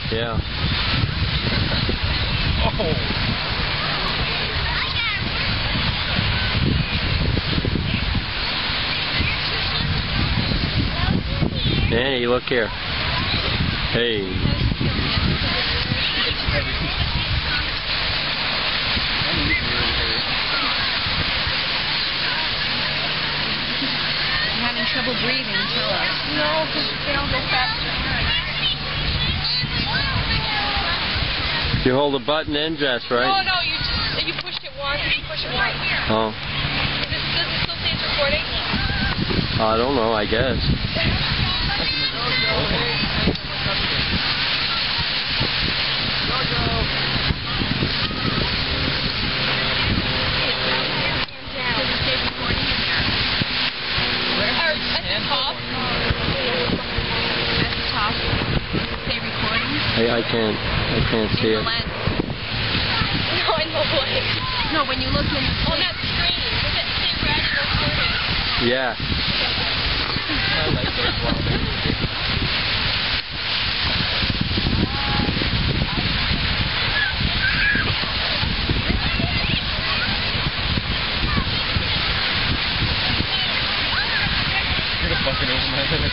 Yeah. Oh. Hey, look here. Hey. I'm having trouble breathing, tell us. No, because they don't go faster. You hold the button and dress, right? No, you pushed it once and you push it once. Oh. Does it still say it's recording? I don't know, I guess. I can't see it. No, in the lens. No, when you look in On that screen. Does it say red and recording? Yeah. I like those walls. You're the fucking old man.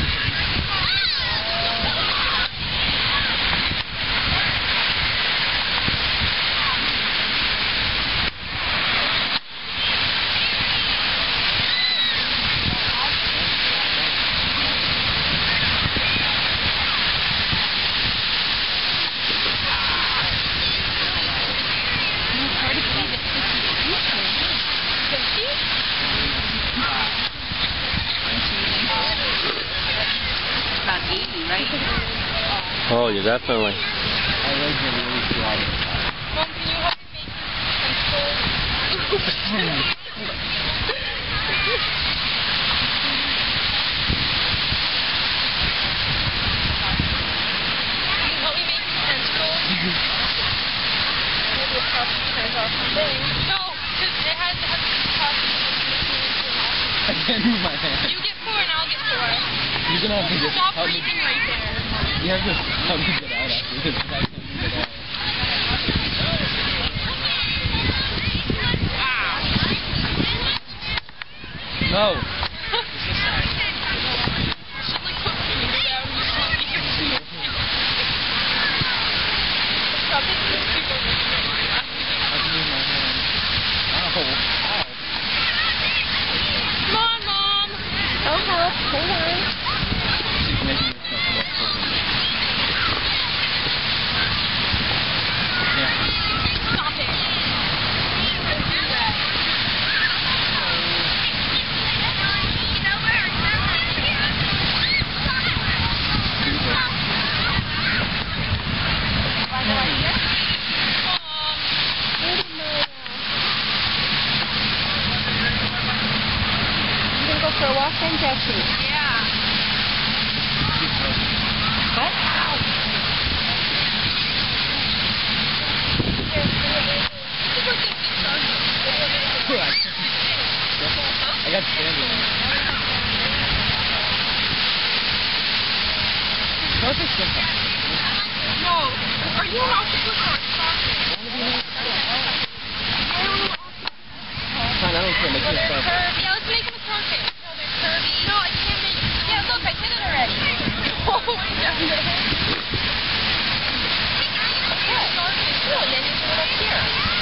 about 80, right? Oh, you definitely. I like the really suave. Mom, can you help me make pencils? Can you help me make pencils? Maybe it's not turns off the thing. No, because it has to have the top. I can't move my hand. You get 4 and I'll get 4. You're gonna have to just Stop help me. breathing right there. You have to help me get out after this. I can't get out. No. Come on, Mom. I'll help. Hold on. She's making yourself look cool. Yeah. Stop it. Don't do that. You gonna go for a walk then, Jesse? Yeah. What? I got standing. Starfish different. No. Are you an octopus or a starfish? Fine, I don't care. Make Well, it they're starfish. curvy. Yeah, let's make them a starfish. No, they're curvy. No, I can't make... Yeah, look, I did it already. Oh, yeah. Yeah, starfish. No, and then you put it up here.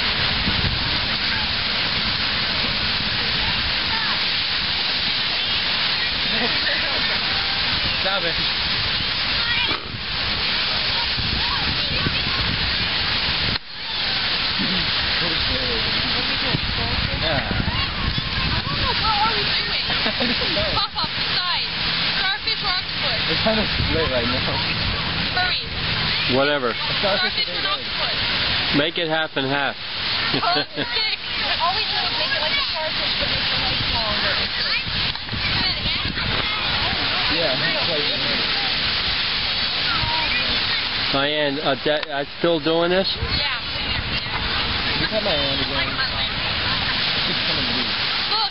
Stop it. Yeah. What are we doing? I don't know. Pop off the side. Starfish or octopus? It's kind of split right now. Furries. Whatever. A starfish Starfish is and octopus. Make it half and half. Oh, sick. All we do is make it like a starfish, but make the legs longer. Yeah. Diane, still doing this? Yeah. Look at my hand again. It's coming loose. Look.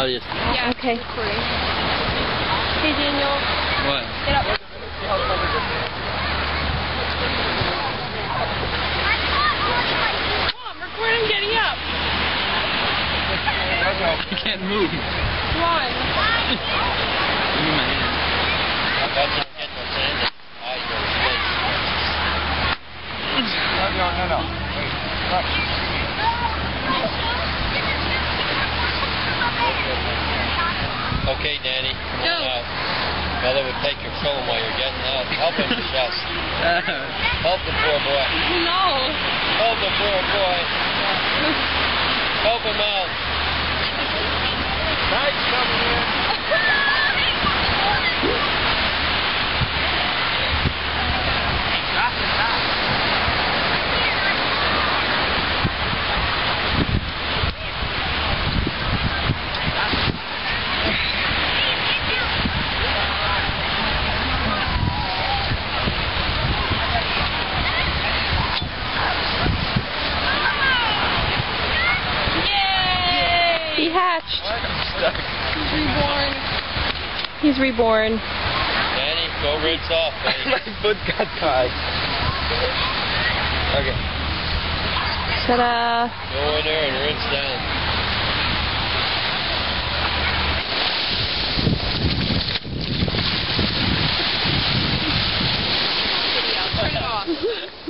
Audience. Yeah. Okay. Recording. Hey, Daniel. What? Get up. Mom, record him getting up. You can't move. Come on. Give me my hand. Okay, Danny, come Go. on out. Mother would take your phone while you're getting out. Help him, Chef. Help the poor boy. No. Help the poor boy. Help him out. Nice coming in. He hatched. He's reborn. He's reborn. Danny, go rinse off, buddy. My foot got tied. Okay. Ta-da. Go in there and rinse down. Turn it off.